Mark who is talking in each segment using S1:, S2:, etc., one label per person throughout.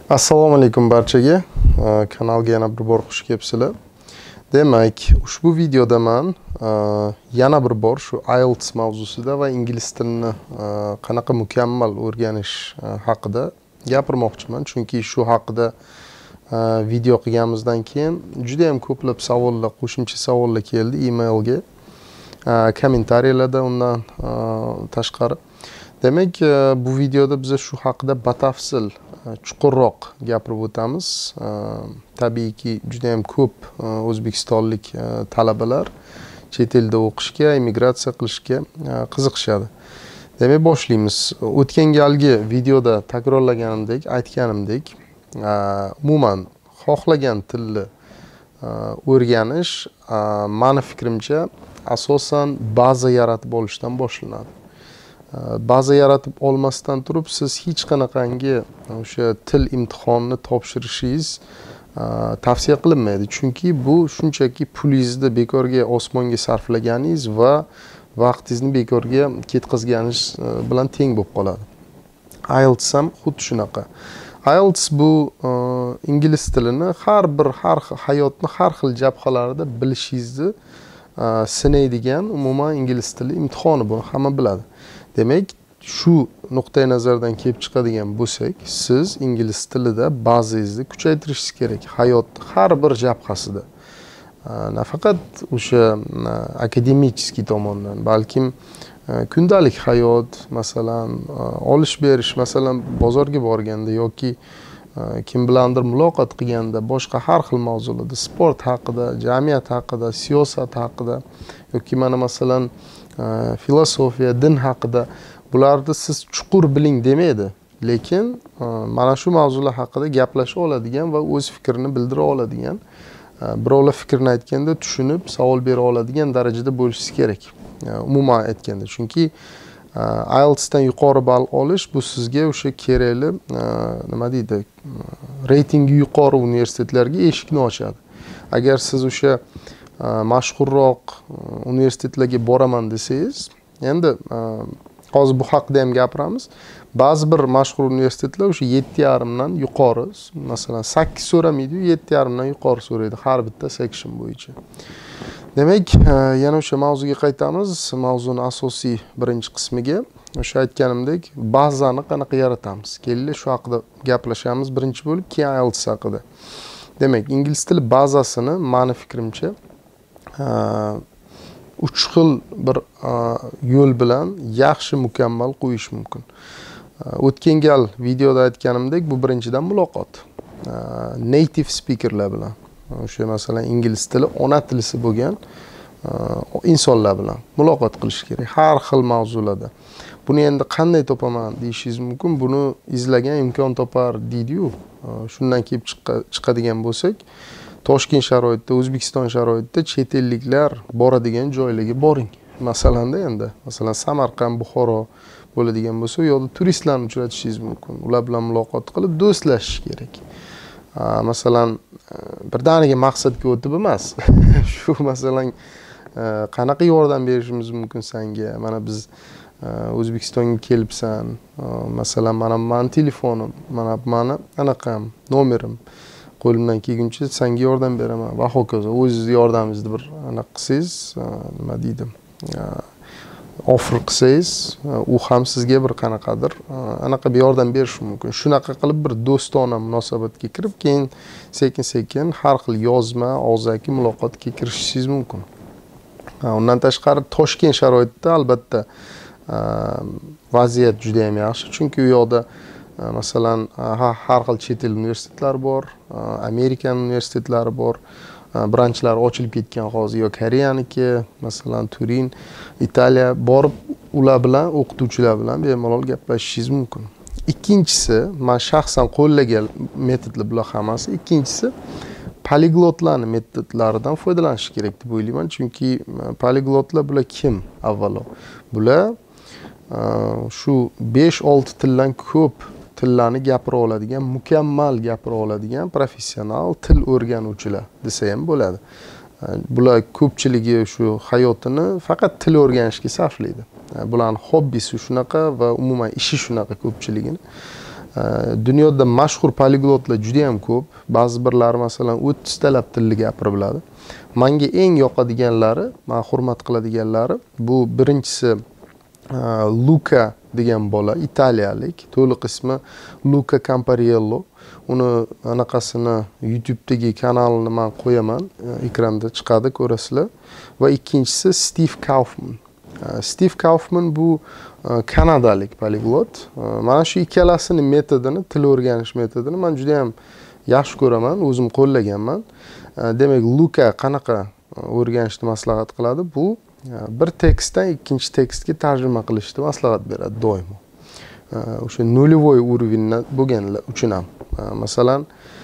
S1: Assalomu alaykum barchaga. Kanalga yana bir bor xush kelibsizlar. Demak, ushbu videoda men yana bir bor shu IELTS mavzusida va ingliz tilini qanaqa mukammal o'rganish haqida gapirmoqchiman. Chunki shu haqida video qilganimizdan keyin juda ham ko'plab savollar, qo'shimcha savollar keldi emailga, kommentariyalarda undan tashqari. Demak, bu videoda biz shu haqida batafsil chuqurroq gapirib o'tamiz. Tabiiyki juda ham ko'p o'zbekistonlik talabalar chet elda o'qishga, immigratsiya qilishga qiziqishadi. Demak, boshlaymiz. O'tgan galgi videoda takrorlaganimdek, aytganimdek, umuman xohlagan tilni o'rganish meni fikrimcha asosan baza yaratib olishdan boshlanadi. Baza yaratib olmasdan turib siz hech qanaqangi o'sha til imtihonini topshirishingiz tavsiya qilinmaydi. Chunki bu shunchaki pulingizni bekorga osmonga sarflaganingiz va vaqtingizni bekorga ketkazganingiz bilan teng bo'lib qoladi. IELTS ham xuddi shunaqa. IELTS bu ingliz tilini hayotni har xil jabhalarida bilishingizni sinaydigan umuman ingliz tili imtihoni, buni hamma biladi. Demak, shu nuqtai nazardan kelib chiqadigan bo'lsak, siz ingliz tilida bazangizni kuchaytirishingiz kerak hayotning har bir jabhasida. Nafaqat o'sha akademik tomondan, balkim kundalik hayot, masalan, olish-berish, masalan, bozorga borganda yoki kim bilandir muloqot qilganda, boshqa har xil mavzularda, sport haqida, jamiyat haqida, siyosat haqida yoki mana masalan filosofiya, din haqida, bularni siz chuqur biling demaydi, lekin mana shu mavzular haqida gaplasha oladigan va o'z fikrini bildira oladigan, birovlar fikrini aytganda tushunib, savol bera oladigan darajada bo'lishingiz kerak. Umuman aytganda, chunki IELTS dan yuqori ball olish bu sizga o'sha kerakli, nima deydi, reytingi yuqori universitetlarga eshikni ochadi. Agar siz o'sha mashhurroq universitetlarga boraman desangiz, endi hozir bu haqida ham gapiramiz. Ba'zi bir mashhur universitetlar o'sha 7,5 dan yuqori, masalan 8 so'ramaydi, 7,5 dan yuqori so'raydi har bitta section bo'yicha. Demak, yana o'sha mavzuga qaytamiz. Mavzuning asosiy birinchi qismiga. O'sha aytganimdek, bazani qanaqa yaratamiz? Kelinglar shu haqida gaplashamiz birinchi bo'lib, keyin IELTS haqida. Demak, ingliz tili bazasini meni fikrimcha 3 xil bir yo'l bilan yaxshi mukammal qo'yish mumkin. O'tgan gal videoda aytganimdek, bu birinchidan muloqot. Native speakerlar bilan, o'sha masalan ingliz tili ona tilisi bo'lgan insonlar bilan muloqot qilish kerak har xil mavzularda. Buni endi qanday topaman deyishingiz mumkin. Buni izlagan imkon topar deydi-yu. Shundan kelib chiqadigan bo'lsak, Toshkent sharoitida, O'zbekiston sharoitida chet elliklar boradigan joylarga boring. Masalanda endi, masalan Samarqand, Buxoro bo'ladigan bo'lsa, u yoqda turistlarni uchratishingiz mumkin. Ular bilan muloqot qilib do'stlashish kerak. Masalan, birdaniga maqsadga o'tib emas. Shu masalan qanaqa yordam berishimiz mumkin senga? Mana biz O'zbekistonga kelibsan. Masalan, meni telefonim, mani anaqam, nomerim qo'limdan kelguncha senga yordam beraman va hokazo. O'zingiz yordamingizni bir anaqa qilsangiz, nima deydi, offer qilsangiz, u ham sizga bir qanaqadir anaqa bir yordam berishi mumkin. Shunaqa qilib bir do'stona munosabatga kirib, keyin sekin-sekin har xil yozma, og'zaki muloqotga kirishingiz mumkin. Undan tashqari Toshkent sharoitida albatta vaziyat juda ham yaxshi, chunki u yoqda masalan har xil chet el universitetlari bor, Amerikan universitetlari bor, branchlari ochilib ketgan hozir, yo Koreyaniki, masalan Turin, Italiya, borib ular bilan, o'qituvchilar bilan bemalol gaplashishingiz mumkin. Ikkinchisi, men shaxsan qo'llagan metodlar bular hammasi. Ikkinchisi, poliglotlarning metodlaridan foydalanish kerak deb o'ylayman, chunki poliglotlar bular kim avvalo? Bular shu 5-6 tildan ko'p tillarni gapira oladigan, mukammal gapira oladigan professional til o'rganuvchilar desa ham bo'ladi. Bular ko'pchiligi shu hayotini faqat til o'rganishga sarflaydi. Bularning hobbisi shunaqa va umuman ishi shunaqa ko'pchiligini. Dunyoda mashhur poliglotlar juda ham ko'p. Ba'zi birlari masalan 30 talab tilni gapira biladi. Menga eng yoqadiganlari, men hurmat qiladiganlari bu birinchisi Luca degan bola, italiyalik. To'liq ismi Luca Campariello. Uni anaqasini YouTube'dagi kanalini men qo'yaman. Ekranda chiqadi, ko'rasizlar. Va ikkinchisi Steve Kaufman. Steve Kaufman bu kanadalik poliglot. Mana shu ikkalasini metodini, til o'rganish metodini men juda ham yaxshi ko'raman, o'zim qo'llaganman. Demak, Luca qanaqa o'rganishni maslahat qiladi? Bu bir tekstdan ikkinchi tekstga tarjima qilishni maslahat beradi doimo. O'sha nolvoy уровень bo'lganlar uchun ham. Masalan,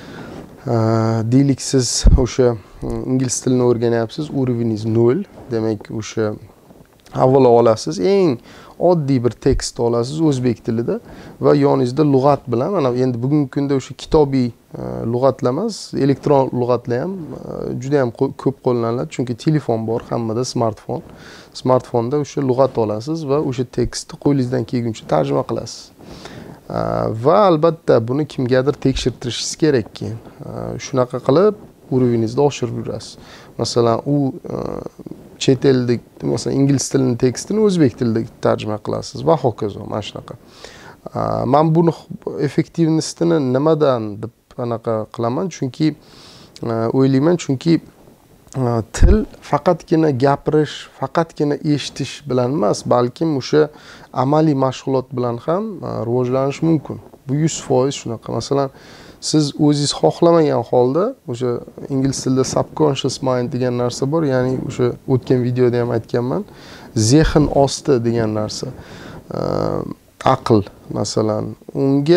S1: deylik siz o'sha ingliz tilini o'rganyapsiz, уровеньingiz 0. Demak, o'sha avvalo olasiz, eng oddiy bir tekst olasiz o'zbek tilida va yoningizda lug'at bilan, mana endi bugungi kunda o'sha kitobiy lug'atlar emas, elektron lug'atlar ham juda ham ko'p qo'llaniladi, chunki telefon bor, hammada smartfon. Smartfonda o'sha lug'at olasiz va o'sha tekstni qo'lingizdan kelguncha tarjima qilasiz. Va albatta buni kimgadir tekshirtirishingiz kerak keyin. Shunaqa qilib уровеньingizni oshirib yurasiz. Masalan, u chet ellik, masalan, ingliz tilining tekstini o'zbek tilida tarjima qilasiz va hokazo, mana shunaqa. Men buni effektivnostini nimadan deb anaqa qilaman? Chunki o'ylayman, chunki til faqatgina gapirish, faqatgina eshitish bilan emas, balkim o'sha amaliy mashg'ulot bilan ham rivojlanish mumkin. Bu 100% shunaqa. Masalan, siz o'zingiz xohlamagan holda o'sha ingliz tilida subconscious mind degan narsa bor, ya'ni o'sha o'tgan videoda ham aytganman. Zehn osti degan narsa. Aql masalan, unga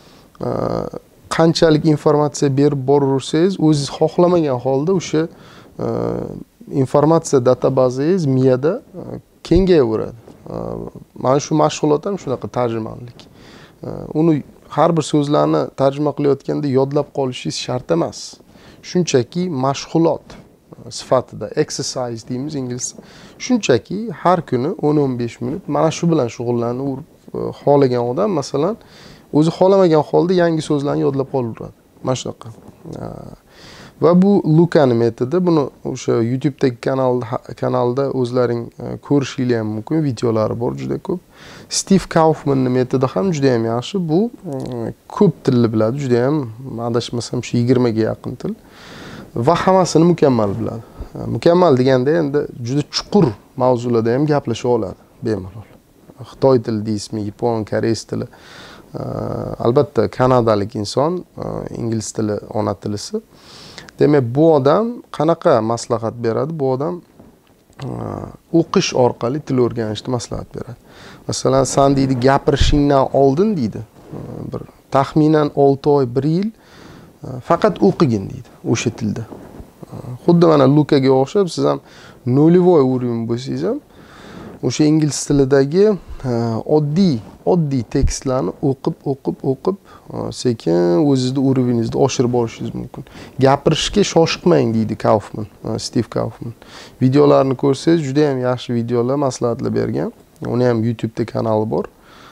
S1: qanchalik informatsiya berib boraversangiz, o'zingiz xohlamagan holda o'sha informatsiya databazangiz miyada kengayaveradi. Mana shu mashg'ulot ham shunaqa tarjimonlik. Uni har bir so'zlarni tarjima qilayotganda yodlab qolishingiz shart emas. Shunchaki mashg'ulot sifatida, exercise deymiz inglizda. Shunchaki har kuni 10-15 minut mana shu bilan shug'ullanib xohlagan odam masalan o'zi xohlamagan holda yangi so'zlarni yodlab qolaveradi. Mana shunaqa. Va bu Luca'ning metodi. Buni o'sha YouTube'dagi kanalda o'zlaring ko'rishingiz ham mumkin, videolari bor juda ko'p. Steve Kaufmanning metodi ham juda ham yaxshi. Bu ko'p tilni biladi, juda ham adashmasam shu 20 ga yaqin til va hammasini mukammal biladi. Mukammal deganda endi juda chuqur mavzularda ham gaplasha oladi bemalol. Xitoy tili deysizmi, yapon, koreys tili. Albatta kanadalik inson, ingliz tili ona tilisi. Demak, bu odam qanaqa maslahat beradi? Bu odam o'qish orqali til o'rganishni maslahat beradi. Masalan, sen deydi gapirishingdan oldin deydi, bir taxminan 6 oy, 1 yil faqat o'qigin deydi o'sha tilda. Xuddi mana Lukaga o'xshab siz ham nolvoy уровень bo'lsangiz ham o'sha ingliz tilidagi oddiy tekstlarni o'qib sekin o'zingizning уровеньingizni oshirib borishingiz mumkin. Gapirishga shoshqmang deydi Kaufman, Steve Kaufman. Videolarini ko'rsangiz juda ham yaxshi videolar, maslahatlar bergan. Uni ham YouTube'da kanali bor.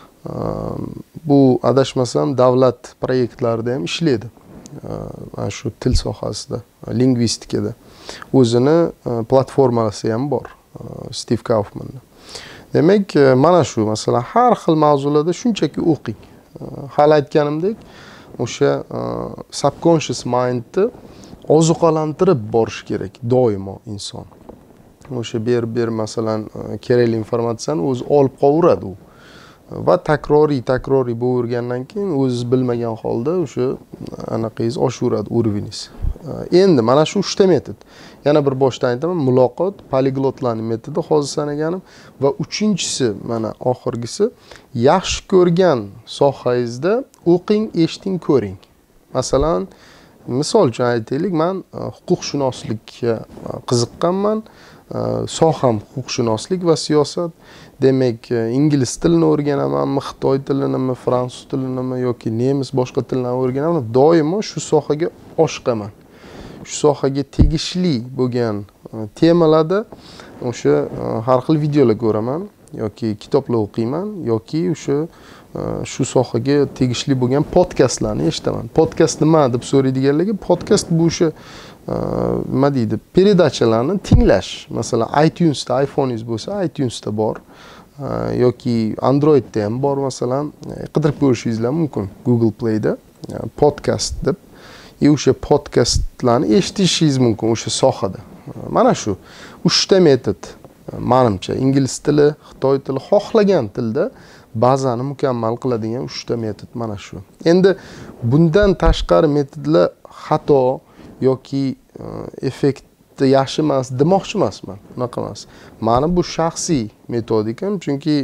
S1: Bu adashmasam davlat proyektlarida ham ishlaydi. Mana shu til sohasida, lingvistikada. O'zini platformasi ham bor Steve Kaufmanning. Demak, mana shu masalan har xil mavzularda shunchaki o'qing. Hal aytganimdek, o'sha subconscious mindni ozuqalantirib borish kerak doimo inson. O'sha ber masalan kerakli informatsiyani o'zi olib qolaveradi u. Va takroriy bo'lavergandan keyin o'zingiz bilmagan holda o'sha anaqangiz oshaveradi уровеньingiz. Endi mana shu 3 ta metod. Yana bir boshdan aytaman, muloqot, poliglotlarning metodi hozir sanaganim va 3-inchisi mana oxirgisi yaxshi ko'rgan sohangizda o'qing, eshiting, ko'ring. Masalan, misol uchun aytaylik, men huquqshunoslikka qiziqqanman. Soham huquqshunoslik va siyosat. Demak, ingliz tilini o'rganamanmi, xitoy tilinimi, fransuz tilinimi yoki nemis boshqa tillarni o'rganaman. Doimo shu sohaga oshiqaman. Shu sohaga tegishli bo'lgan temalarda o'sha har xil videolar ko'raman. yoki kitoblar o'qiyman yoki o'sha shu sohaga tegishli bo'lgan podkastlarni eshitaman. Podkast nima deb so'raydiganlarga, podkast bu o'sha nima deydi, передаchalarni tinglash. Masalan, iTunesda, iPhone'ingiz bo'lsa, iTunesda bor. Yoki Androidda ham bor, masalan, qidirib ko'rishingiz mumkin Google Play'da podkast deb. O'sha podkastlarni eshitishingiz mumkin o'sha sohada. Mana shu 3 ta metod. Menimcha ingliz tili, xitoy tili, xohlagan tilda bazani mukammal qiladigan 3 ta metod mana shu. Endi bundan tashqari metodlar xato yoki effekti yaxshi emas demoqchi emasman. Unaqa emas. Mani bu shaxsiy metodikam, chunki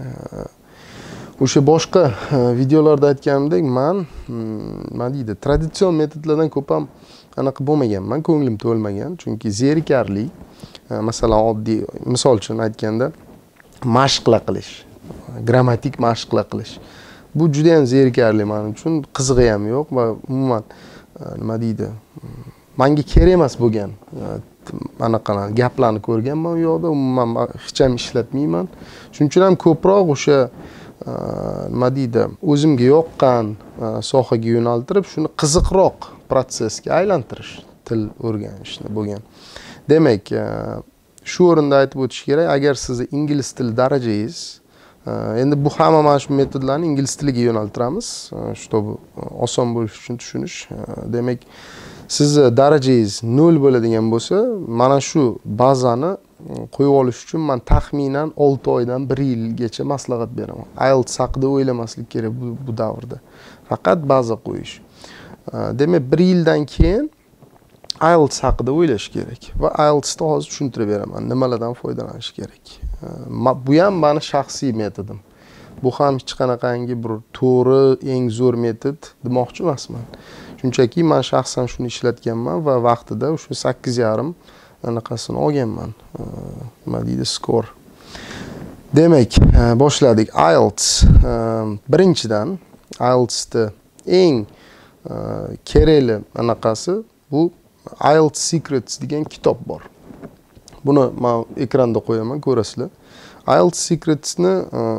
S1: o'sha boshqa videolarda aytganimdek, men nima deydi, traditsion metodlardan ko'p ham anaqa bo'lmaganman, ko'nglim to'lmagan, chunki zerikarli. Masalan, oddiy misol uchun aytganda, mashqlar qilish, grammatik mashqlar qilish. Bu juda ham zerikarli men uchun, qizig'i ham yo'q va umuman nima deydi, menga kerak emas bo'lgan anaqa gaplarni ko'rganman u yoqda, umuman hech ham ishlatmayman. Shuning uchun ham ko'proq o'sha nima deydi, o'zimga yoqqan sohaga yo'naltirib, shuni qiziqroq protsesga aylantirish til o'rganishni bo'lgan. Demak, shu o'rinda aytib o'tish kerak, agar sizni ingliz tili darajangiz, endi bu hamma mana shu metodlarni ingliz tiliga yo'naltiramiz, чтобы oson bo'lishi uchun tushunish. Demak, sizni darajangiz 0 bo'ladigan bo'lsa, mana shu bazani qo'yib olish uchun men taxminan 6 oydan 1 yilgacha maslahat beraman. IELTS haqida o'ylamaslik kerak bu davrda. Faqat baza qo'yish. Demak, 1 yildan keyin IELTS haqida o'ylash kerak va IELTSda hozir tushuntirib beraman, nimalardan foydalanish kerak. Bu ham meni shaxsiy metodim. Bu ham hech qanaqangi bir to'g'ri, eng zo'r metod demoqchi emasman. Shunchaki men shaxsan shuni ishlatganman va vaqtida o'sha 8,5 anaqasini olganman. Nima deydi, skor. Demak, boshladik. IELTS. Birinchidan IELTSda eng kerakli anaqasi bu IELTS Secrets degan kitob bor. Buni men ekranda qo'yaman, ko'rasizlar. IELTS Secretsni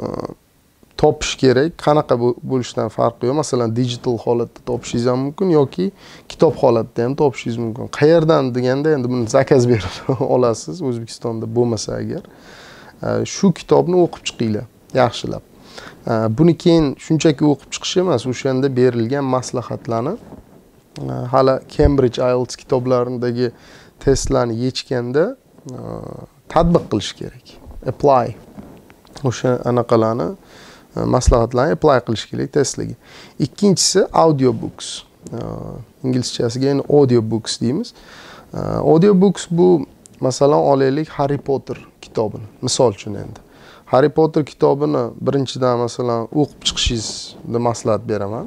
S1: topish kerak. Qanaqa bo'lishidan farqi yo'q. Masalan, digital holatda topishingiz ham mumkin yoki kitob holatda ham topishingiz mumkin. Qayerdan deganda endi buni zakaz berib olasiz, O'zbekistonda bo'lmasa agar. Shu kitobni o'qib chiqinglar, yaxshilab. Buni keyin shunchaki o'qib chiqish emas, o'shanda berilgan maslahatlarni hali Cambridge IELTS kitoblaridagi testlarni yechganda tatbiq qilish kerak. Apply. O'sha anaqalarni maslahatlarni apply qilish kerak testlarga. Ikkinchisi audiobooks. Inglizchasiga endi audiobooks deymiz. Audiobooks bu masalan olaylik Harry Potter kitobini. Misol uchun endi Harry Potter kitobini birinchidan masalan o'qib chiqishingizni maslahat beraman.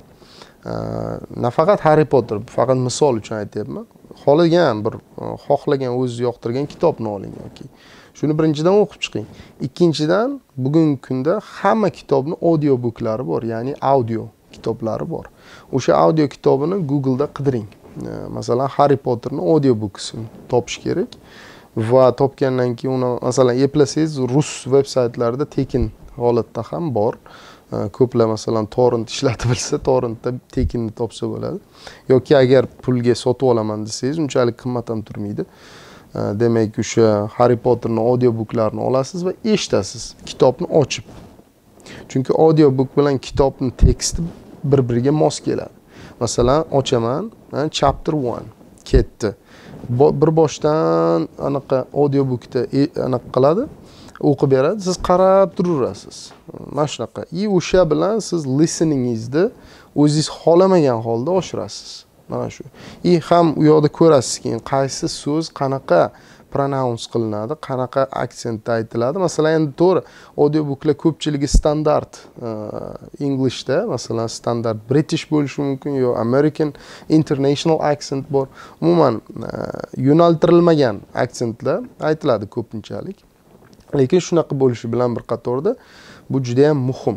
S1: Nafaqat Harry Potter, faqat misol uchun aytyapman. Xohlagan o'zingiz yoqtirgan kitobni oling yoki shuni birinchidan o'qib chiqing. Ikkinchidan, bugungi kunda hamma kitobning audiobooklari bor, ya'ni audio kitoblari bor. O'sha audio kitobini Google'da qidiring. Masalan, Harry Potterning audiobookini topish kerak va topgandan keyin uni masalan eplasangiz rus veb-saytlarida tekin holatda ham bor. Ko'plar masalan torrent ishlatib bilsa, torrentda tekinni topsa bo'ladi. Yoki agar pulga sotib olaman desangiz, unchalik qimmat ham turmaydi. Demak, o'sha Harry Potterning audiobooklarini olasiz va eshitasiz, kitobni ochib. Chunki audiobook bilan kitobning teksti bir-biriga mos keladi. Masalan, ochaman, chapter 1 ketdi. Bir boshdan anaqa audiobookda anaqa qiladi, o'qib beradi, siz qarab turaverasiz. Mana shunaqa. O'sha bilan siz listeningizni o'zingiz xolamagan holda oshirasiz. Mana shu. Ham u yoqda ko'rasiz keyin qaysi so'z qanaqa pronounce qilinadi, qanaqa aksentda aytiladi. Masalan, endi to'g'ri, audiobooklar ko'pchiligi standart Englishda, masalan, standart British bo'lishi mumkin yo American International accent bor. Umuman yo'naltirilmagan aksentlar aytiladi ko'pinchalik. Lekin shunaqa bo'lishi bilan bir qatorda bu juda ham muhim.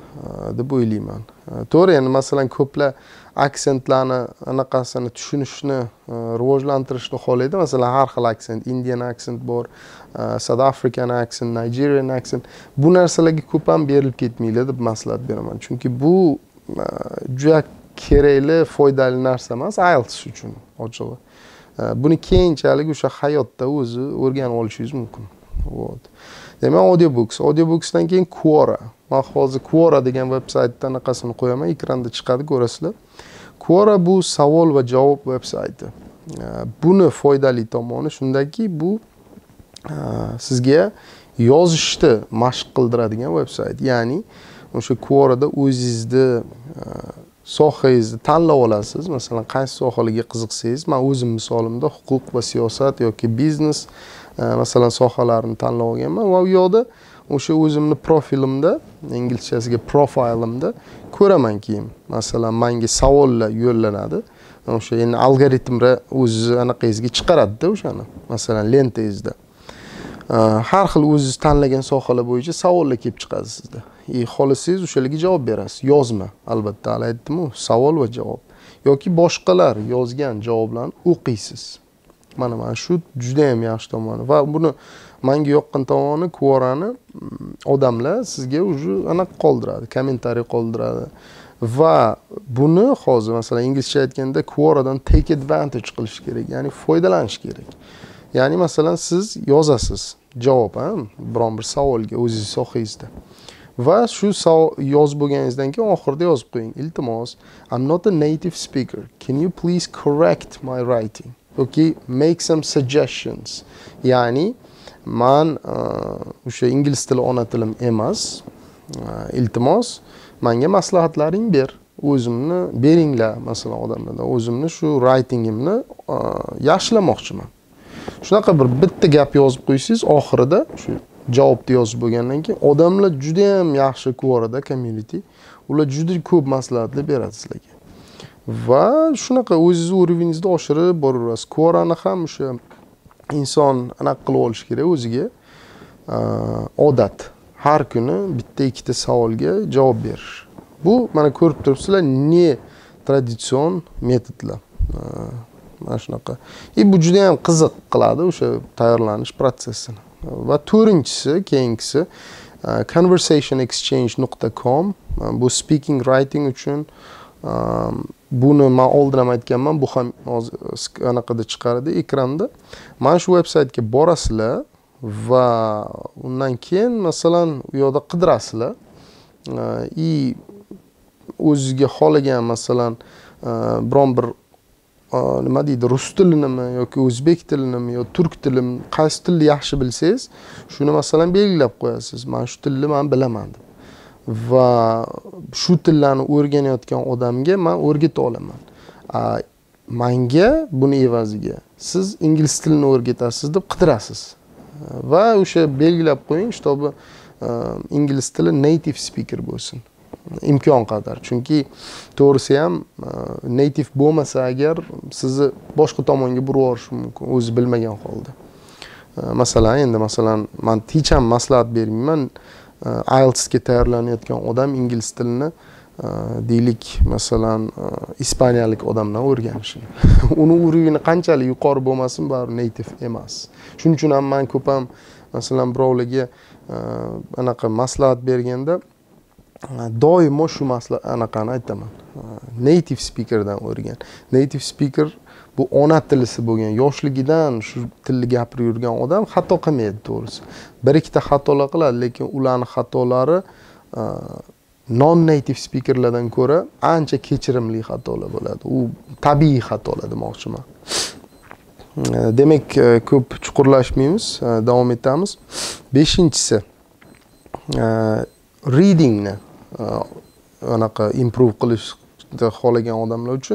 S1: deb o'ylayman. To'g'ri, endi masalan ko'plar aksentlarni anaqasini tushunishni rivojlantirishni xohlaydi. Masalan, har xil aksent, Indian aksent bor, South African aksent, Nigerian aksent. Bu narsalarga ko'p ham berilib ketmaydi deb maslahat beraman. Chunki bu juda kerakli, foydali narsa emas IELTS uchun, ochig'i. Buni keyinchalik o'sha hayotda o'zi o'rganib olishingiz mumkin. Demak, audiobooksdan keyin Quora. Men hozir Quora degan veb-saytda anaqasini qo'yaman, ekranda chiqadi, ko'rasizlar. Quora bu savol va javob veb-sayti. Buni foydali tomoni shundaki, bu sizga yozishni mashq qildiradigan veb-sayt. Ya'ni o'sha Quorada o'zingizni sohangizni tanlab olasiz. Masalan, qaysi sohalarga qiziqsangiz, men o'zim misolimda huquq va siyosat yoki biznes masalan sohalarini tanlab olganman va u yoqda o'sha o'zimni profilimda, inglizchasiga profilimda ko'raman keyin. Masalan, menga savollar yo'llanadi. O'sha endi algoritmlar o'z anaqangizga chiqaradi-da o'shani. Masalan, lentangizda. Har xil o'zingiz tanlagan sohalar bo'yicha savollar kelib chiqadi sizda. Xohlasangiz o'shalarga javob berasiz. Yozma, albatta, hali aytdim-ku, savol va javob. Yoki boshqalar yozgan javoblarni o'qiysiz. Mana shu juda ham yaxshi tomoni va buni menga yoqqan tomoni Quorani odamlar sizga o'sha anaqa qoldiradi, kommentariy qoldiradi. Va buni hozir masalan inglizcha aytganda Quoradan take advantage qilish kerak, ya'ni foydalanish kerak. Ya'ni masalan siz yozasiz javob, biron bir savolga o'zingiz sohangizda. Va shu yozib bo'lganingizdan keyin oxirida yozib qo'ying. Iltimos, I'm not a native speaker. Can you please correct my writing? Okay, make some suggestions. Ya'ni men o'sha ingliz tili ona tilim emas. Iltimos, menga maslahatlaring ber. O'zimni beringlar, masalan, odamlardan. O'zimni shu writingimni yaxshilamoqchiman. Shunaqa bir bitta gap yozib qo'ysangiz, oxirida shu javobni yozib bo'lgandan keyin odamlar juda ham yaxshi Quorada community. Ular juda ko'p maslahatlar beradi sizlarga. Va shunaqa o'zingiz urovingizni oshirib boraverasiz. Quorani ham o'sha inson anaqa qilib olish kerak o'ziga. Odat. Har kuni bitta ikkita savolga javob berish. Bu mana ko'rib turibsizlar, ne traditsion metodlar. Mana shunaqa. Bu juda ham qiziq qiladi o'sha tayyorlanish protsessini. Va to'rtinchisi, keyingisi conversationexchange.com. Bu speaking writing uchun. Buni men oldin ham aytganman, bu ham hozir anaqada chiqardi ekranda. Mana shu veb-saytga borasizlar va undan keyin masalan u yoqda qidirasizlar. O'zingizga xohlagan masalan biron bir nima deydi, rus tilinimi yoki o'zbek tilinimi yo turk tilimi, qaysi tilni yaxshi bilsangiz, shuni masalan belgilab qo'yasiz. Men shu tilni men bilaman deb. Va shu tillarni o'rganayotgan odamga men o'rgata olaman. Menga buni evaziga siz ingliz tilini o'rgatasiz deb qidirasiz. Va o'sha belgilab qo'ying, shtobi ingliz tili native speaker bo'lsin. Imkon qadar. Chunki to'g'risi ham native bo'lmasa agar sizni boshqa tomonga burib yuborishi mumkin, o'zi bilmagan holda. Masalan, endi masalan men hech ham maslahat bermayman. IELTS ga tayyorlanayotgan odam ingliz tilini deylik, masalan, ispaniyalik odamdan o'rganishini. Uni urovini qanchalik yuqori bo'lmasin, baribir native emas. Shuning uchun ham men ko'p ham masalan birovlarga anaqa maslahat berganda doimo shu anaqani aytaman. Native speakerdan o'rgan. Native speaker bu ona tilisi bo'lgan, yoshligidan shu tilni gapirib yurgan odam xato qilmaydi, to'g'risi. Bir ikkita xatolar qiladi, lekin ularning xatolari non-native speakerlardan ko'ra ancha kechirimli xatolar bo'ladi. U tabiiy xatolar demoqchiman. Demak, ko'p chuqurlashmaymiz, davom etamiz. 5-inchisi readingni anaqa improve qilishni xohlagan odamlar uchun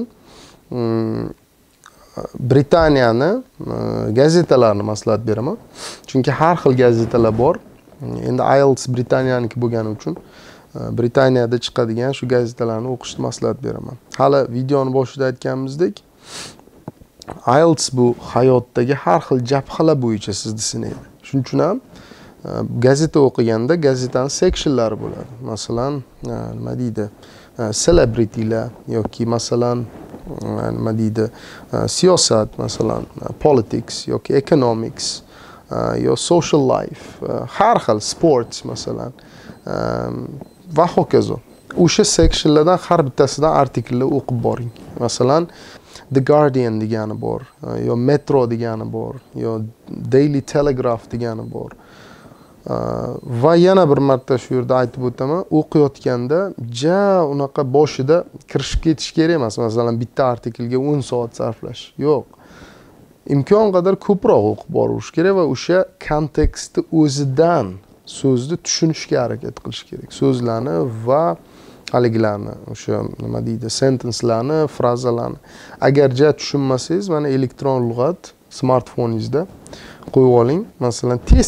S1: Britaniyani gazetalarini maslahat beraman. Chunki har xil gazetalar bor. Endi IELTS Britaniyaniki bo'lgani uchun Britaniyada chiqadigan shu gazetalarni o'qishni maslahat beraman. Hali videoni boshida aytganimizdek, IELTS bu hayotdagi har xil jabhalar bo'yicha sizni sinaydi. Shuning uchun ham gazeta o'qiganda gazetani sectionlari bo'ladi. Masalan, nima deydi? Celebritylar yoki masalan nima deydi? Siyosat, masalan, politics yoki economics, yo social life, har xil sports masalan va hokazo. O'sha sectionlardan har bittasidan artikellar o'qib boring. Masalan, The Guardian degani bor, yo Metro degani bor, yo Daily Telegraph degani bor. Va yana bir marta shu yerda aytib o'taman, o'qiyotganda unaqa boshida kirishib ketish kerak emas. Masalan, bitta artikelga 10 soat sarflash. Yo'q. Imkon qadar ko'proq o'qib borish kerak va o'sha kontekstni o'zidan so'zni tushunishga harakat qilish kerak. So'zlarni va haligilarni, o'sha nima deydi, sentencelarni, frazalarni. Agarja tushunmasangiz, mana elektron lug'at smartfoningizda qo'yib oling. Masalan, tez.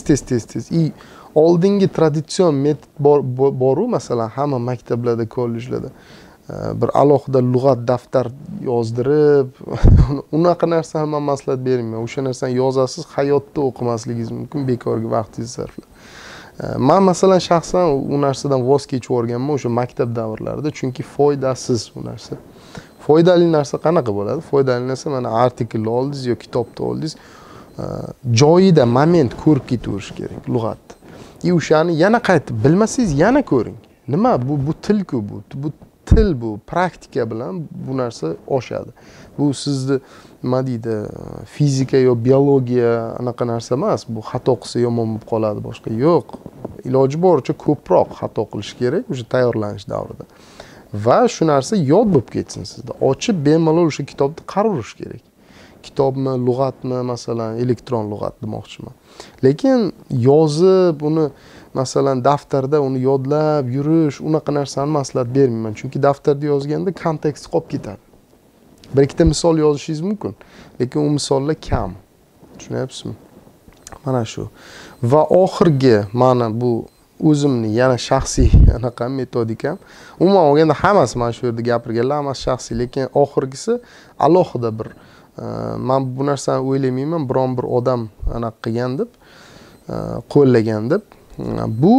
S1: Oldingi traditsion metod bor-u, masalan, hamma maktablarda, kollejlarda bir alohida lug'at daftar yozdirib, unaqa narsani men maslahat bermayman. O'sha narsani yozasiz, hayotda o'qimasligingiz mumkin, bekorga vaqtingizni sarflab. Men masalan shaxsan u narsadan voz kechib o'rganman o'sha maktab davrlarida, chunki foydasiz u narsa. Foydali narsa qanaqa bo'ladi? Foydali narsa mana artikelni oldingiz yo kitobni oldingiz, joyida moment ko'rib ketaverish kerak lug'atni. O'shani yana qaytib bilmasangiz yana ko'ring. Nima bu til-ku bu til bu praktika bilan bu narsa oshadi. Bu sizni nima deydi, fizika yo biologiya anaqa narsa emas. Bu xato qilsa yomon bo'lib qoladi, boshqa yo'q. Iloji boricha ko'proq xato qilish kerak o'sha tayyorlanish davrida. Va shu narsa yod bo'lib ketsin sizda. Ochib bemalol o'sha kitobni qaraverish kerak. Kitobmi, lug'atmi, masalan, elektron lug'at demoqchiman. Lekin yozib uni masalan daftarda uni yodlab yurish, unaqa narsani maslahat bermayman. Chunki daftarda yozganda kontekst qolib ketadi. Bir ikkita misol yozishingiz mumkin, lekin u misollar kam. Tushunyapsizmi? Mana shu. Va oxirgi mana bu o'zimni yana shaxsiy anaqa metodikam. Umuman olganda hammasi mana shu yerda gapirganlar hammasi shaxsiy, lekin oxirgisi alohida bir men bu narsani o'ylamayman, biron bir odam anaqa qilgan deb, qo'llagan deb. Bu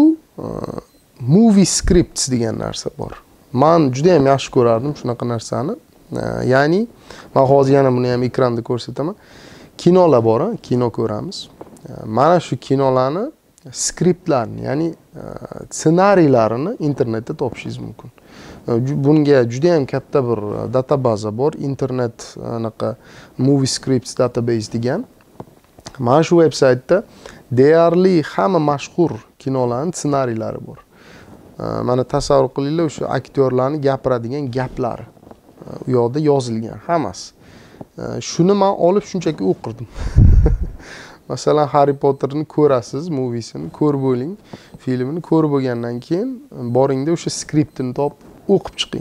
S1: movie scripts degan narsa bor. Men juda ham yaxshi ko'rardim shunaqa narsani. Ya'ni men hozir yana buni ham ekranda ko'rsataman. Kinolar bor, kino ko'ramiz. Mana shu kinolarni skriptlarni, ya'ni ssenariylarini internetda topishingiz mumkin. Bunga juda ham katta bir databaza bor, internet anaqa movie scripts database degan. Mana shu veb-saytda deyarli hamma mashhur kinolarning ssenariylari bor. Mana tasavvur qilinglar, o'sha aktyorlarning gapiradigan gaplari u yoqda yozilgan hammasi. Shuni men olib shunchaki o'qirdim. Masalan, Harry Potterni ko'rasiz, moviesini ko'rib bo'ling, filmini ko'rib bo'lgandan keyin boringda o'sha skriptini topib o'qib chiqing.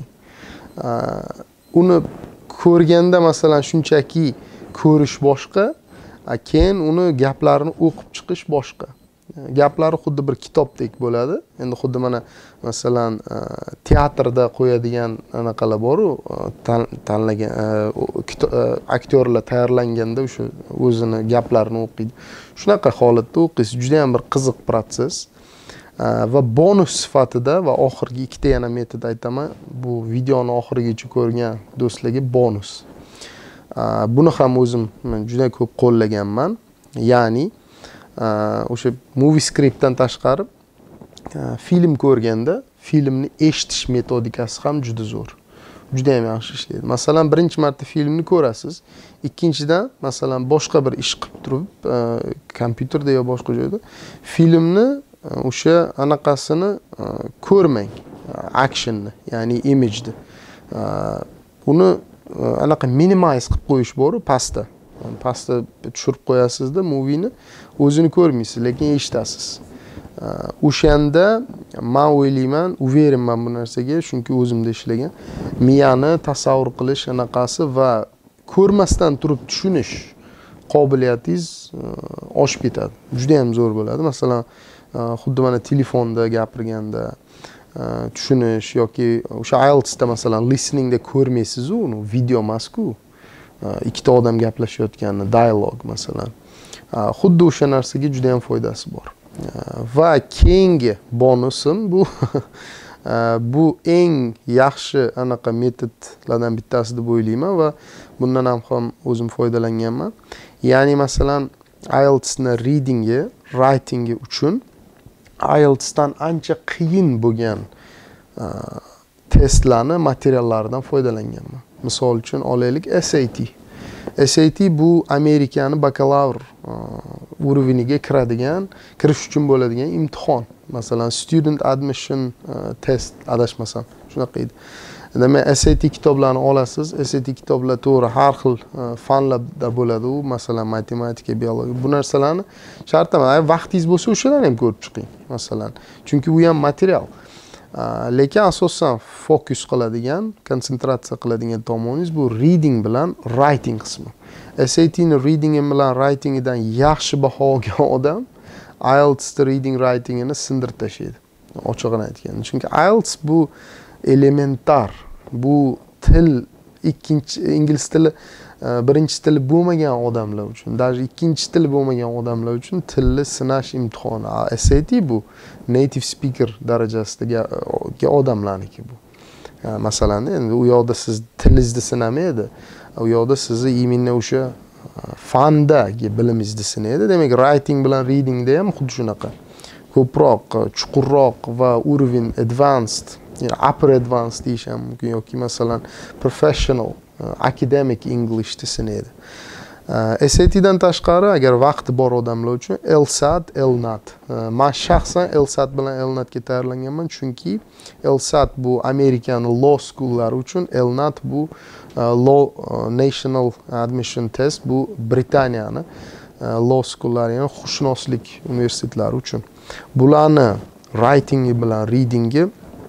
S1: Uni ko'rganda masalan shunchaki ko'rish boshqa, keyin uni gaplarini o'qib chiqish boshqa. Gaplari xuddi bir kitobdek bo'ladi. Endi xuddi mana masalan teatrda qo'yadigan anaqalar bor-ku, tanlagan aktyorlar tayyorlanganda o'sha o'zini gaplarini o'qiydi. Shunaqa holatda o'qiysiz. Juda ham bir qiziq protsess. Va bonus sifatida va oxirgi ikkita yana metod aytaman. Bu videoni oxirigacha ko'rgan do'stlarga bonus. Buni ham o'zim juda ko'p qo'llaganman. Ya'ni o'sha movie scriptdan tashqari film ko'rganda filmni eshitish metodikasi ham juda zo'r. Juda ham yaxshi ishlaydi. Masalan, birinchi marta filmni ko'rasiz, ikkinchidan masalan boshqa bir ish qilib turib, kompyuterda yo boshqa joyda filmni o'sha anaqasini ko'rmang, actionni, ya'ni image'ni. Uni anaqa minimize qilib qo'yish bor, pastda. Pastda tushirib qo'yasizda movini, o'zini ko'rmaysiz, lekin eshitasiz. O'shanda men o'ylayman, uverinman bu narsaga, chunki o'zimda ishlagan. Miyani tasavvur qilish anaqasi va ko'rmasdan turib tushunish qobiliyatingiz oshib ketadi. Juda ham zo'r bo'ladi. Masalan, xuddi mana telefonda gapirganda tushunish yoki o'sha IELTSda masalan listeningda ko'rmaysiz, uni video emas-ku. Ikkita odam gaplashayotganini, dialog masalan. Xuddi o'sha narsaga juda ham foydasi bor. Va keyingi bonusim bu bu eng yaxshi anaqa metodlardan bittasi deb o'ylayman va bundan ham o'zim foydalanganman. Ya'ni masalan IELTSni readingi, writingi uchun IELTSdan ancha qiyin bo'lgan testlarni, materiallardan foydalanganman. Misol uchun olaylik SAT. SAT bu Amerikani bakalavr uruviniga kirish uchun bo'ladigan imtihon. Masalan, student admission test adashmasam, shunaqa edi. Demak, SAT kitoblarini olasiz. SAT kitoblar to'g'ri har xil fanlarda bo'ladi u, masalan, matematika, biologiya. Bu narsalarni shart emas. Vaqtingiz bo'lsa, o'shalarni ham ko'rib chiqing, masalan. Chunki u ham material. Lekin asosan fokus qiladigan, konsentratsiya qiladigan tomoningiz bu reading bilan writing qismi. SATni reading bilan writingidan yaxshi baho olgan odam IELTS reading writingini sindirib tashlaydi. Ochig'ini aytganda. Chunki IELTS bu elementar, bu til ingliz tili birinchi tili bo'lmagan odamlar uchun, даже ikkinchi tili bo'lmagan odamlar uchun tilni sinash imtihoni. SAT bu native speaker darajasidagi odamlarniki bu. Masalan, endi u yoqda siz tilingizni sinamaydi, u yoqda sizni именно o'sha fandagi bilimingizni sinaydi. Demak, writing bilan readingda ham xuddi shunaqa. Ko'proq, chuqurroq va urovень advanced, ya'ni upper advanced deyish ham mumkin yoki masalan professional, academic English sinaydi. SATdan tashqari agar vaqti bor odamlar uchun LSAT, LNAT. Men shaxsan LSAT bilan LNATga tayyorlanganman, chunki LSAT bu Amerikan law schoollari uchun, LNAT bu Law National Admission Test bu Britaniyani law schoollari, ya'ni huquqshunoslik universitetlari uchun. Bularni writingi bilan readingi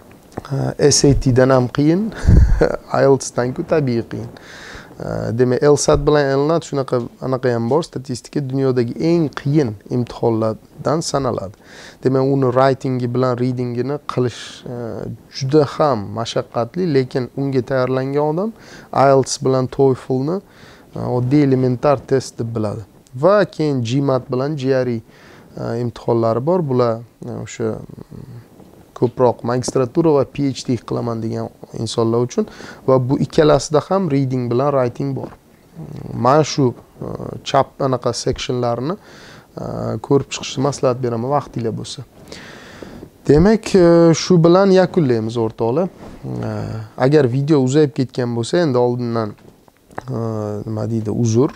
S1: SATdan ham qiyin, IELTSdan ku tabiiy qiyin. Demak, LSAT bilan LNAT shunaqa anaqa ham bor, statistika dunyodagi eng qiyin imtihonlardan sanaladi. Demak, uni writingi bilan readingini qilish juda ham mashaqqatli, lekin unga tayyorlangan odam IELTS bilan TOEFLni oddiy elementar test deb biladi. Va keyin GMAT bilan GRE imtihonlari bor. Bular o'sha ko'proq magistratura va PhD qilaman degan insonlar uchun va bu ikkalasida ham reading bilan writing bor. Men shu chap anaqa sectionlarni ko'rib chiqishni maslahat beraman vaqtinglar bo'lsa. Demak, shu bilan yakunlaymiz o'rtoqlar. Agar video uzayib ketgan bo'lsa, endi oldindan nima deydi, uzr.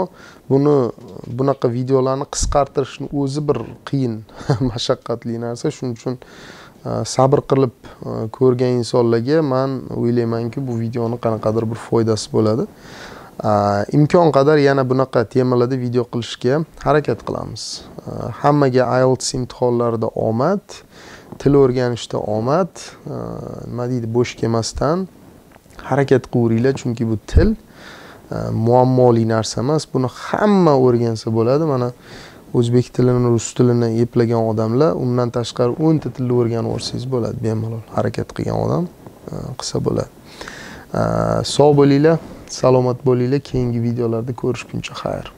S1: Bunaqa videolarni qisqartirishni o'zi bir qiyin, mashaqqatli narsa. Shuning uchun sabr qilib ko'rgan insonlarga men o'ylaymanki, bu videoni qanaqadir bir foydasi bo'ladi. Imkon qadar yana bunaqa temalarda video qilishga harakat qilamiz. Hammaga IELTS imtihonlarida omad, til o'rganishda omad, nima deydi, bo'sh kelmasdan harakat qilaveringlar, chunki bu til muammoli narsa emas. Buni hamma o'rgansa bo'ladi. Mana o'zbek tilini, rus tilini eplagan odamlar, undan tashqari 10 ta tilni o'rganib olsangiz bo'ladi. Bemalol harakat qilgan odam qilsa bo'ladi. Sog' bo'linglar, salomat bo'linglar. Keyingi videolarda ko'rishguncha xayr.